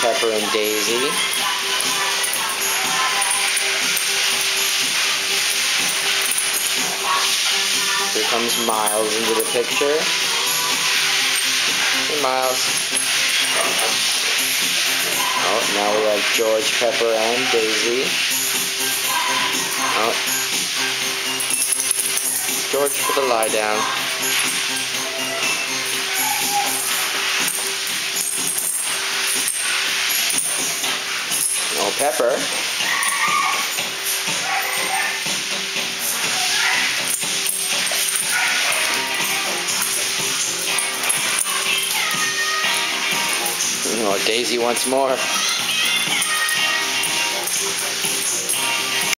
Pepper and Daisy. Here comes Miles into the picture. Hey, Miles. Oh, now we have George, Pepper, and Daisy. Oh. George for the lie down. Oh, Pepper. Oh, Daisy once more.